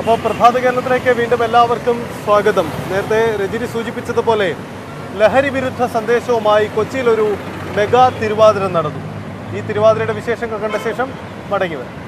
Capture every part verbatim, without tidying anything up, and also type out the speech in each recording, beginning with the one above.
അപ്പോൾ പ്രഭാത കേരളത്തിലേക്ക് വീണ്ടും എല്ലാവർക്കും സ്വാഗതം. നേരത്തെ രജനി സൂചിപ്പിച്ചതുപോലെ ലഹരി വിരുദ്ധ സന്ദേശവുമായി കൊച്ചിയിലൊരു മെഗാ തിരുവാതിര നടന്നു. ഈ തിരുവാതിരയുടെ വിശേഷങ്ങൾ കണ്ട ശേഷം മടങ്ങി വരാം.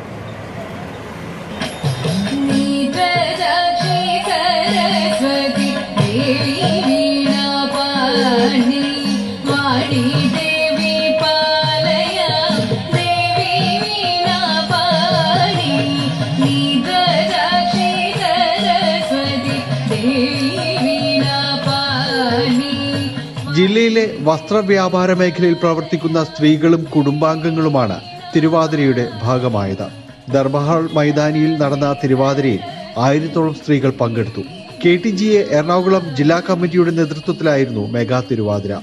ജില്ലയിലെ വസ്ത്രവ്യാപാര മേഖലയിൽ പ്രവർത്തിക്കുന്ന സ്ത്രീകളും കുടുംബാംഗങ്ങളുമാണ് തിരുവാതിരയുടെ ഭാഗമായത്. ദർബാർ മൈതാനിയിൽ നടന്ന തിരുവാതിരയിൽ ആയിരത്തോളം സ്ത്രീകൾ പങ്കെടുത്തു. K T G A Ernakulam ജില്ലാ കമ്മിറ്റിയുടെ നേതൃത്വത്തിലായിരുന്നു മെഗാ തിരുവാതിര.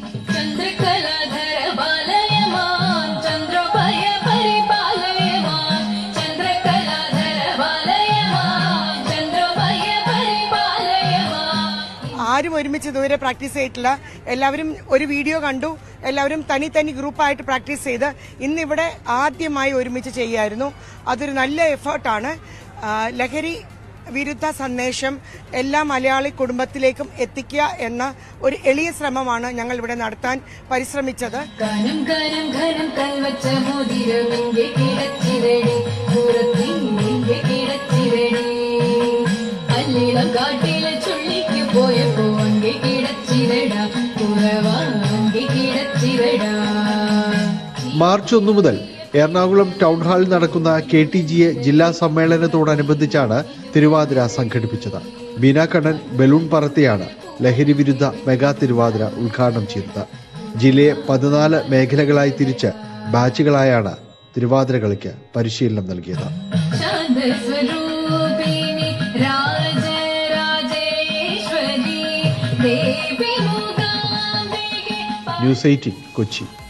ആരും ഒരുമിച്ച് ഇതുവരെ പ്രാക്ടീസ് ചെയ്തിട്ടില്ല. എല്ലാവരും ഒരു വീഡിയോ കണ്ടു, എല്ലാവരും തനി തനി ഗ്രൂപ്പായിട്ട് പ്രാക്ടീസ് ചെയ്ത് ഇന്നിവിടെ ആദ്യമായി ഒരുമിച്ച് ചെയ്യായിരുന്നു. അതൊരു നല്ല എഫേർട്ടാണ്. ലഹരി വിരുദ്ധ സന്ദേശം എല്ലാ മലയാളി കുടുംബത്തിലേക്കും എത്തിക്കുക എന്ന ഒരു എളിയ ശ്രമമാണ് ഞങ്ങൾ ഇവിടെ നടത്താൻ പരിശ്രമിച്ചത്. മാർച്ച് ഒന്ന് മുതൽ എറണാകുളം ടൗൺ ഹാളിൽ നടക്കുന്ന കെ ടി ജി എ ജില്ലാ സമ്മേളനത്തോടനുബന്ധിച്ചാണ് തിരുവാതിര സംഘടിപ്പിച്ചത്. ബീന കണ്ണൻ ബലൂൺ പറത്തിയാണ് ലഹരി വിരുദ്ധ മെഗാ തിരുവാതിര ഉദ്ഘാടനം ചെയ്തത്. ജില്ലയെ പതിനാല് മേഖലകളായി തിരിച്ച് ബാച്ചുകളായാണ് തിരുവാതിര കളിക്ക് പരിശീലനം നൽകിയത്. News eighteen Kochi.